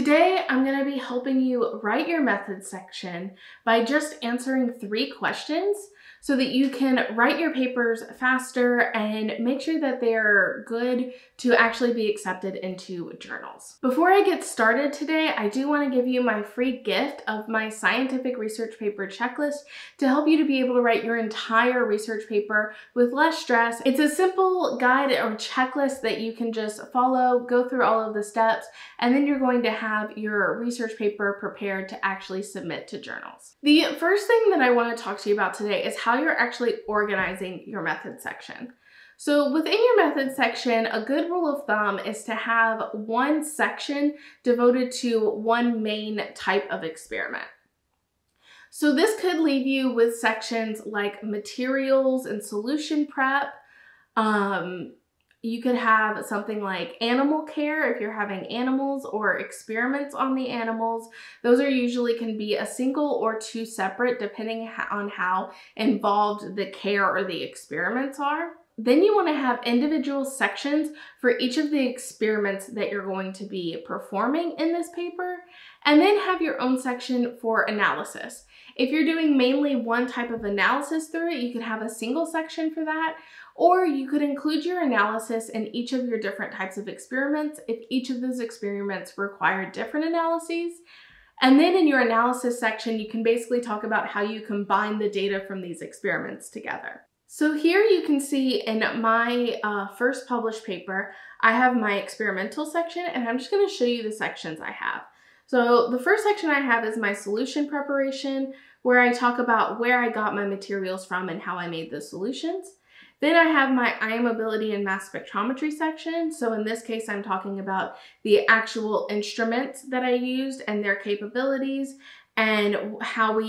Today, I'm going to be helping you write your method section by just answering 3 questions so that you can write your papers faster and make sure that they're good to actually be accepted into journals. Before I get started today, I do want to give you my free gift of my scientific research paper checklist to help you to be able to write your entire research paper with less stress. It's a simple guide or checklist that you can just follow, go through all of the steps, and then you're going to have your research paper prepared to actually submit to journals. The first thing that I want to talk to you about today is how you're actually organizing your method section. So within your method section, a good rule of thumb is to have one section devoted to one main type of experiment. So this could leave you with sections like materials and solution prep. You could have something like animal care if you're having animals, or experiments on the animals. Those are usually can be a single or 2 separate depending on how involved the care or the experiments are. Then you want to have individual sections for each of the experiments that you're going to be performing in this paper, and then have your own section for analysis. If you're doing mainly one type of analysis through it, you could have a single section for that, or you could include your analysis in each of your different types of experiments if each of those experiments require different analyses. And then in your analysis section, you can basically talk about how you combine the data from these experiments together. So here you can see in my first published paper, I have my experimental section, and I'm just going to show you the sections I have. So the first section I have is my solution preparation, where I talk about where I got my materials from and how I made the solutions. Then I have my ion mobility and mass spectrometry section. So in this case, I'm talking about the actual instruments that I used and their capabilities, and how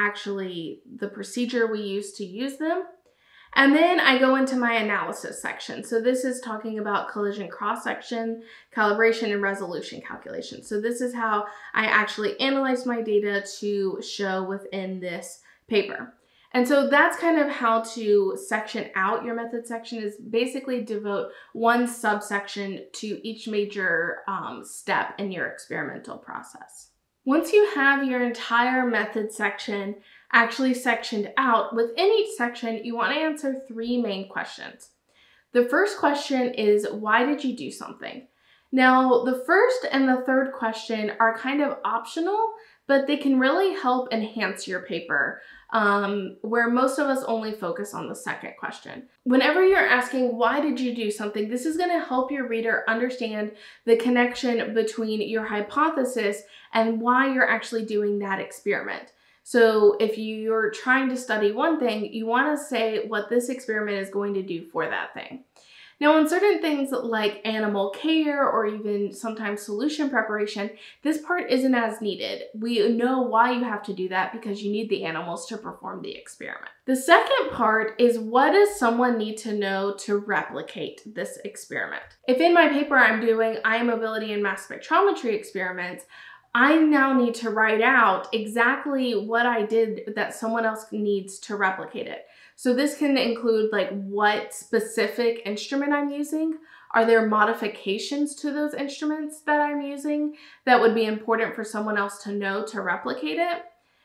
the procedure we used to use them. And then I go into my analysis section. So this is talking about collision cross-section, calibration, and resolution calculation. So this is how I actually analyze my data to show within this paper. And so that's kind of how to section out your method section, is basically devote one subsection to each major step in your experimental process. Once you have your entire method section actually sectioned out, within each section, you want to answer 3 main questions. The first question is, why did you do something? Now, the first and the third question are kind of optional, but they can really help enhance your paper, where most of us only focus on the second question. Whenever you're asking, why did you do something, this is going to help your reader understand the connection between your hypothesis and why you're actually doing that experiment. So if you're trying to study one thing, you want to say what this experiment is going to do for that thing. Now, on certain things like animal care or even sometimes solution preparation, this part isn't as needed. We know why you have to do that because you need the animals to perform the experiment. The second part is, what does someone need to know to replicate this experiment? If in my paper I'm doing ion mobility and mass spectrometry experiments, I now need to write out exactly what I did that someone else needs to replicate it. So this can include like what specific instrument I'm using. Are there modifications to those instruments that I'm using that would be important for someone else to know to replicate it?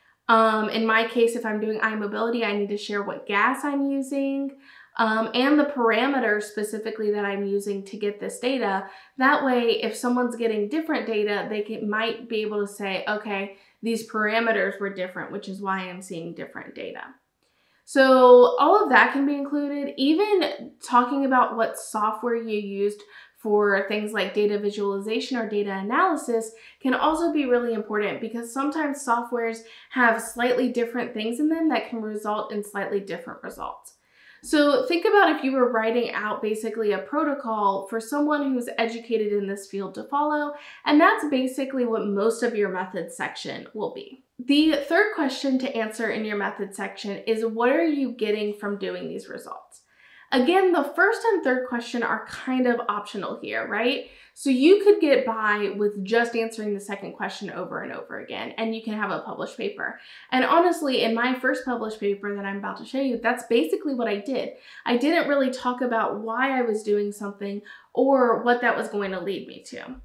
In my case, if I'm doing ion mobility, I need to share what gas I'm using, and the parameters specifically that I'm using to get this data. That way, if someone's getting different data, they might be able to say, okay, these parameters were different, which is why I'm seeing different data. So all of that can be included. Even talking about what software you used for things like data visualization or data analysis can also be really important, because sometimes softwares have slightly different things in them that can result in slightly different results. So think about if you were writing out basically a protocol for someone who's educated in this field to follow, and that's basically what most of your method section will be. The third question to answer in your method section is, what are you getting from doing these results? Again, the first and third question are kind of optional here, right? So you could get by with just answering the second question over and over again, and you can have a published paper. And honestly, in my first published paper that I'm about to show you, that's basically what I did. I didn't really talk about why I was doing something or what that was going to lead me to.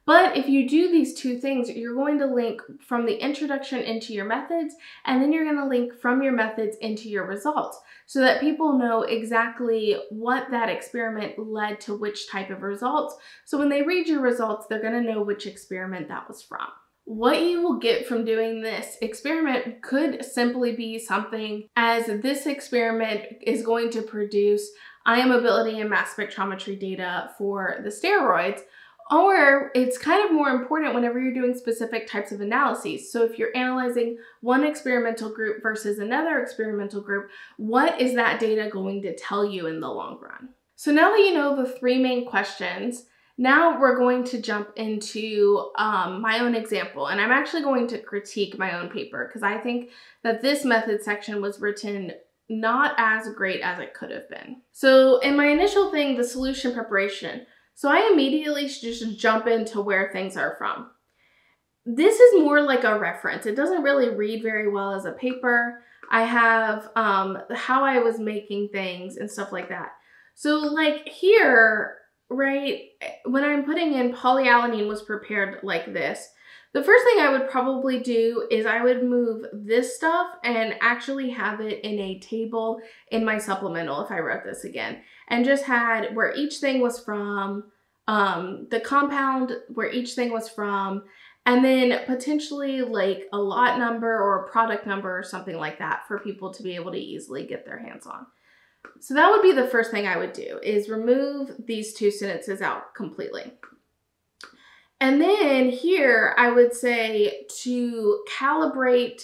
But if you do these two things, you're going to link from the introduction into your methods, and then you're going to link from your methods into your results so that people know exactly what that experiment led to which type of results. So when they read your results, they're going to know which experiment that was from. What you will get from doing this experiment could simply be something as this experiment is going to produce ion mobility and mass spectrometry data for the steroids, or it's kind of more important whenever you're doing specific types of analyses. So if you're analyzing one experimental group versus another experimental group, what is that data going to tell you in the long run? So now that you know the three main questions, now we're going to jump into my own example, and I'm actually going to critique my own paper because I think that this method section was written not as great as it could have been. So in my initial thing, the solution preparation, so I immediately just jump into where things are from. This is more like a reference. It doesn't really read very well as a paper. I have how I was making things and stuff like that. So like here, right, when I'm putting in polyalanine was prepared like this, the first thing I would probably do is I would move this stuff and actually have it in a table in my supplemental if I wrote this again, and just had where each thing was from, the compound, where each thing was from, and then potentially like a lot number or a product number or something like that for people to be able to easily get their hands on. So that would be the first thing I would do, is remove these two sentences out completely. And then here I would say to calibrate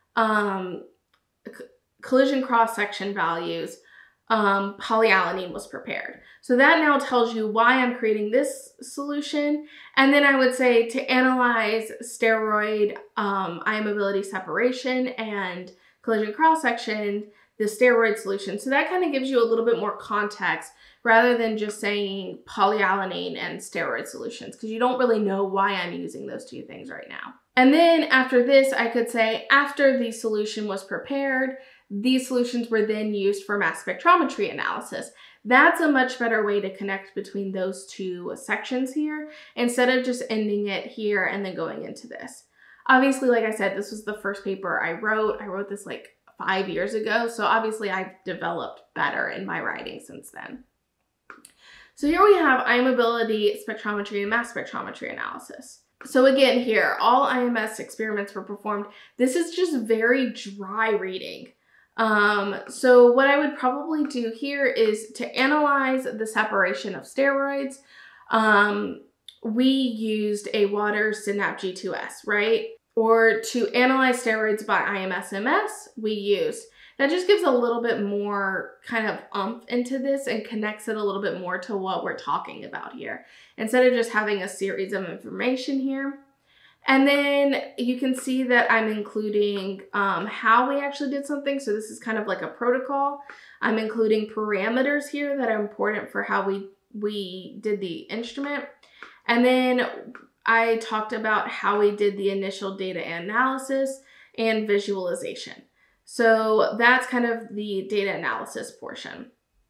collision cross-section values, polyalanine was prepared. So that now tells you why I'm creating this solution. And then I would say to analyze steroid ion mobility separation and collision cross-section, the steroid solution. So that kind of gives you a little bit more context rather than just saying polyalanine and steroid solutions, because you don't really know why I'm using those two things right now. And then after this, I could say after the solution was prepared, these solutions were then used for mass spectrometry analysis. That's a much better way to connect between those two sections here, instead of just ending it here and then going into this. Obviously, like I said, this was the first paper I wrote. I wrote this like 5 years ago, so obviously I've developed better in my writing since then. So here we have ion mobility spectrometry and mass spectrometry analysis. So again here, all IMS experiments were performed. This is just very dry reading. So what I would probably do here is to analyze the separation of steroids. We used a Waters Synap G2S, right? Or to analyze steroids by IMS-MS, we used. That just gives a little bit more kind of oomph into this and connects it a little bit more to what we're talking about here, instead of just having a series of information here. And then you can see that I'm including how we actually did something. So this is kind of like a protocol. I'm including parameters here that are important for how we did the instrument. And then I talked about how we did the initial data analysis and visualization. So that's kind of the data analysis portion.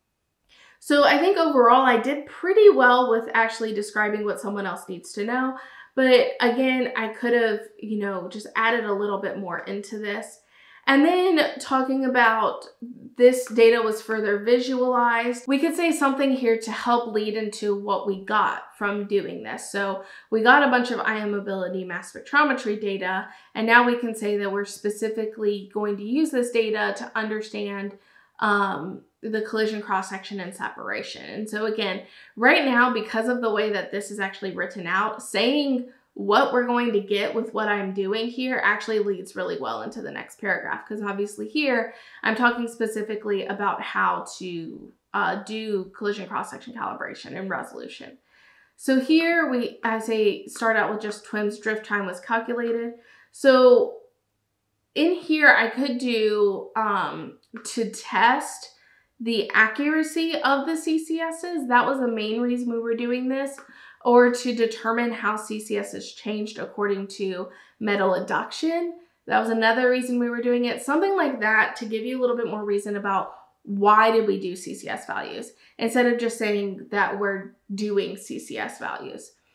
So I think overall I did pretty well with actually describing what someone else needs to know. But again, I could have, just added a little bit more into this. And then talking about this data was further visualized, we could say something here to help lead into what we got from doing this. So we got a bunch of ion mobility mass spectrometry data, and now we can say that we're specifically going to use this data to understand the collision cross-section and separation. And so again, right now, because of the way that this is actually written out, saying what we're going to get with what I'm doing here actually leads really well into the next paragraph, because obviously here I'm talking specifically about how to do collision cross-section calibration and resolution. So here I start out with just TWIM's drift time was calculated. So in here I could do to test the accuracy of the CCSs. That was the main reason we were doing this, or to determine how CCSs changed according to metal adduction. That was another reason we were doing it. Something like that to give you a little bit more reason about why did we do CCS values, instead of just saying that we're doing CCS values.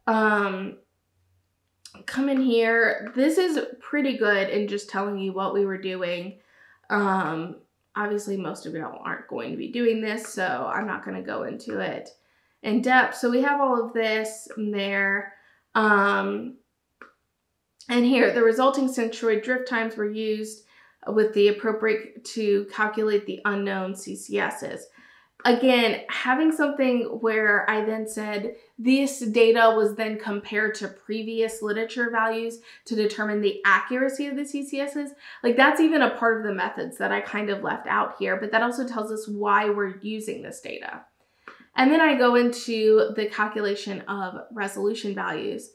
come in here. This is pretty good in just telling you what we were doing. Obviously most of y'all aren't going to be doing this, so I'm not going to go into it in depth. So we have all of this in there. And here, the resulting centroid drift times were used with the appropriate to calculate the unknown CCSs. Again, having something where I then said this data was then compared to previous literature values to determine the accuracy of the CCSs, like that's even a part of the methods that I kind of left out here, but that also tells us why we're using this data. And then I go into the calculation of resolution values.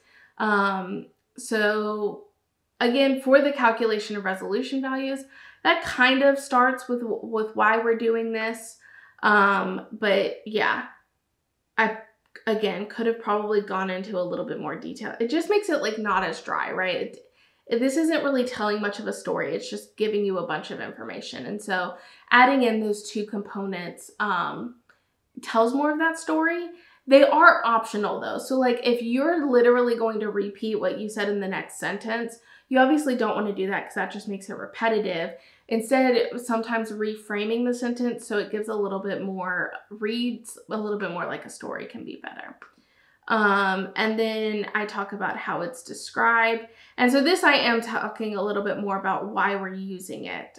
So again, for the calculation of resolution values, that kind of starts with why we're doing this. But yeah, I, again, could have probably gone into a little bit more detail. It just makes it like not as dry, right? This isn't really telling much of a story. It's just giving you a bunch of information. And so adding in those two components, tells more of that story. They are optional though. So like if you're literally going to repeat what you said in the next sentence, you obviously don't want to do that because that just makes it repetitive. Instead, sometimes reframing the sentence so it gives a little bit more, reads a little bit more like a story can be better. And then I talk about how it's described. And so this I am talking a little bit more about why we're using it.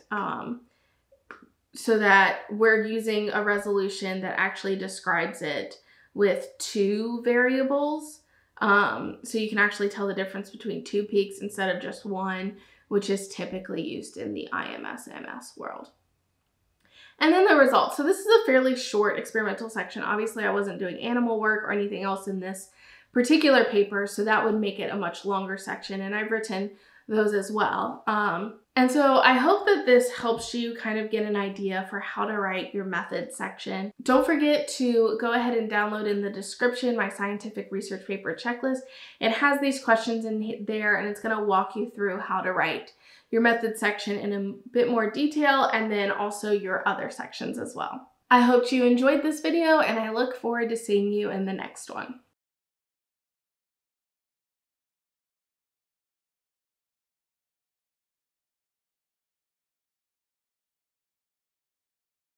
So that we're using a resolution that actually describes it with two variables. So you can actually tell the difference between two peaks instead of just one, which is typically used in the IMS-MS world. And then the results. So this is a fairly short experimental section. Obviously, I wasn't doing animal work or anything else in this particular paper, so that would make it a much longer section, and I've written those as well. And so I hope that this helps you kind of get an idea for how to write your method section. Don't forget to go ahead and download in the description my scientific research paper checklist. It has these questions in there and it's going to walk you through how to write your method section in a bit more detail and then also your other sections as well. I hope you enjoyed this video and I look forward to seeing you in the next one.